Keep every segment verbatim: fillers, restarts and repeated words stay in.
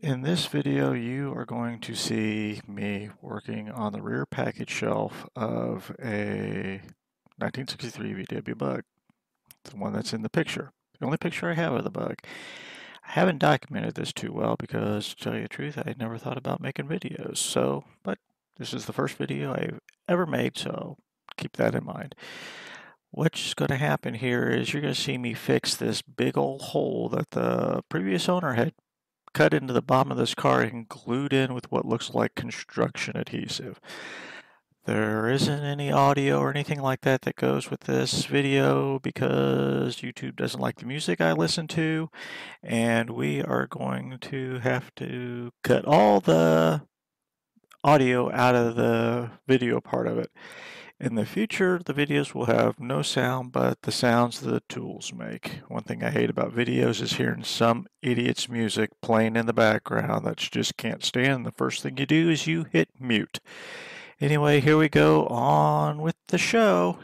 In this video, you are going to see me working on the rear package shelf of a nineteen sixty-three V W Bug, the one that's in the picture. The only picture I have of the Bug. I haven't documented this too well because, to tell you the truth, I never thought about making videos. So, but this is the first video I've ever made, so keep that in mind. What's going to happen here is you're going to see me fix this big old hole that the previous owner had cut into the bottom of this car and glued in with what looks like construction adhesive. There isn't any audio or anything like that that goes with this video because YouTube doesn't like the music I listen to, and we are going to have to cut all the audio out of the video part of it. In the future, the videos will have no sound but the sounds the tools make. One thing I hate about videos is hearing some idiot's music playing in the background that you just can't stand. The first thing you do is you hit mute. Anyway, here we go on with the show.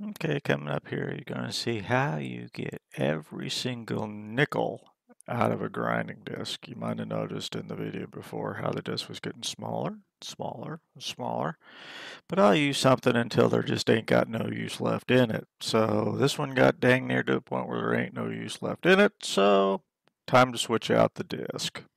Okay, coming up here, you're going to see how you get every single nickel out of a grinding disc. You might have noticed in the video before how the disc was getting smaller, smaller, smaller. But I'll use something until there just ain't got no use left in it. So this one got dang near to the point where there ain't no use left in it, so time to switch out the disc.